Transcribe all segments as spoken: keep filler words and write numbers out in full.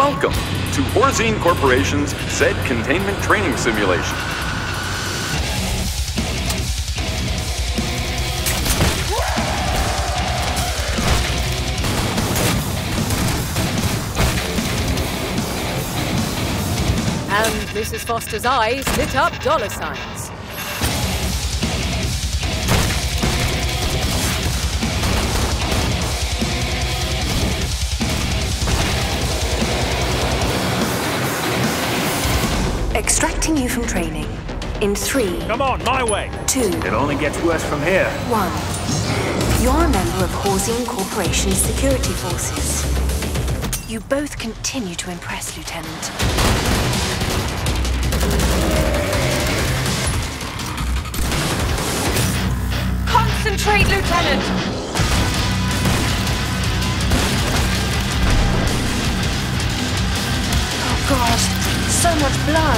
Welcome to Horzine Corporation's Z Containment Training Simulation. And Missus Foster's eyes lit up dollar signs. Extracting you from training. In three. Come on, my way. Two. It only gets worse from here. One. You're a member of Horzine Corporation's security forces. You both continue to impress, Lieutenant. Concentrate, Lieutenant! Oh, God. So much blood.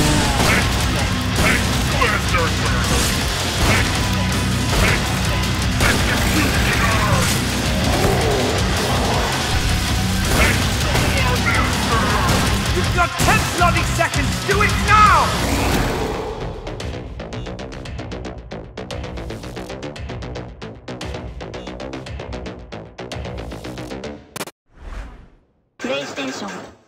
You've got ten bloody seconds! Do it now! PlayStation